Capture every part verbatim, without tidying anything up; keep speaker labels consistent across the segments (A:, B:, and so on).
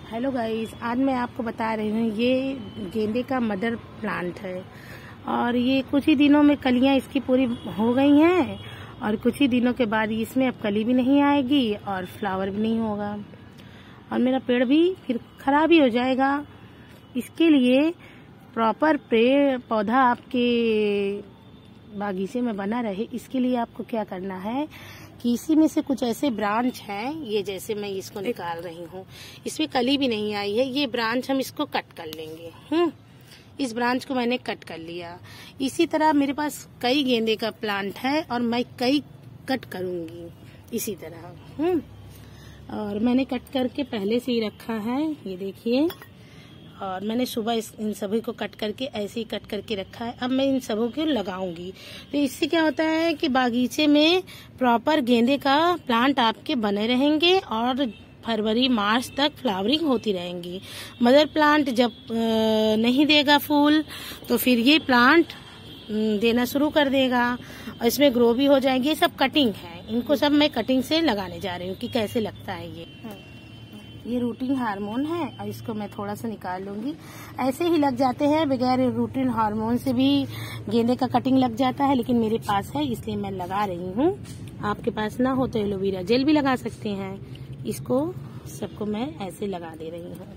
A: Hello guys, आज मैं आपको बता रही हूँ ये गेंदे का मदर प्लांट है और ये कुछ ही दिनों में कलियां इसकी पूरी हो गई हैं और कुछ ही दिनों के बाद इसमें अब कली भी नहीं आएगी और फ्लावर भी नहीं होगा और मेरा पेड़ भी फिर खराब ही हो जाएगा। इसके लिए प्रॉपर पेड़ पौधा आपके बागीचे में बना रहे, इसके लिए आपको क्या करना है कि इसी में से कुछ ऐसे ब्रांच हैं, ये जैसे मैं इसको निकाल रही हूँ, इसमें कली भी नहीं आई है, ये ब्रांच हम इसको कट कर लेंगे। हम्म इस ब्रांच को मैंने कट कर लिया। इसी तरह मेरे पास कई गेंदे का प्लांट है और मैं कई कट करूंगी इसी तरह। हम्म और मैंने कट करके पहले से ही रखा है, ये देखिए। और मैंने सुबह इस इन सभी को कट करके ऐसे ही कट करके रखा है। अब मैं इन सबों को लगाऊंगी तो इससे क्या होता है कि बागीचे में प्रॉपर गेंदे का प्लांट आपके बने रहेंगे और फरवरी मार्च तक फ्लावरिंग होती रहेंगी। मदर प्लांट जब नहीं देगा फूल तो फिर ये प्लांट देना शुरू कर देगा और इसमें ग्रो भी हो जाएंगे। ये सब कटिंग है, इनको सब मैं कटिंग से लगाने जा रही हूँ कि कैसे लगता है। ये ये रूटिंग हार्मोन है और इसको मैं थोड़ा सा निकाल लूंगी। ऐसे ही लग जाते हैं, बगैर रूटिन हार्मोन से भी गेंदे का कटिंग लग जाता है, लेकिन मेरे पास है इसलिए मैं लगा रही हूँ। आपके पास ना हो तो एलोवेरा जेल भी लगा सकते हैं। इसको सबको मैं ऐसे लगा दे रही हूँ।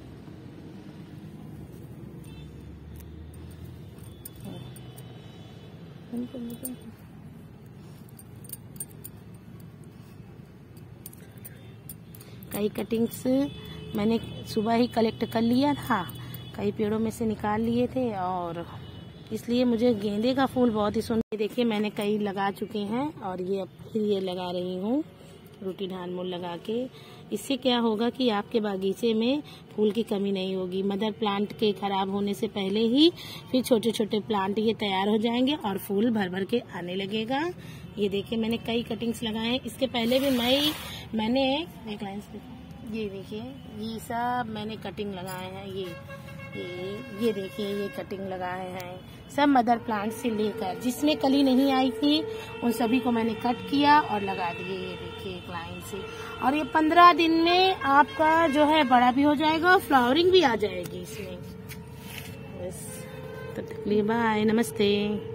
A: कई कटिंग्स मैंने सुबह ही कलेक्ट कर लिया था, कई पेड़ों में से निकाल लिए थे और इसलिए मुझे गेंदे का फूल बहुत ही सुंदर। देखिए मैंने कई लगा चुके हैं और ये अब फिर ये लगा रही हूँ रूटीन हार्मोन लगा के। इससे क्या होगा कि आपके बागीचे में फूल की कमी नहीं होगी। मदर प्लांट के खराब होने से पहले ही फिर छोटे छोटे प्लांट ये तैयार हो जाएंगे और फूल भर भर के आने लगेगा। ये देखिए मैंने कई कटिंग्स लगाए हैं। इसके पहले भी मैं मैंने एक लाइन से ये देखिए ये सब मैंने कटिंग लगाए हैं। ये ये ये देखिए ये कटिंग लगाए हैं सब मदर प्लांट से लेकर जिसमें कली नहीं आई थी उन सभी को मैंने कट किया और लगा दिए। ये देखिए एक लाइन से, और ये पंद्रह दिन में आपका जो है बड़ा भी हो जाएगा और फ्लावरिंग भी आ जाएगी इसमें। बस तब तक के लिए बाय, नमस्ते।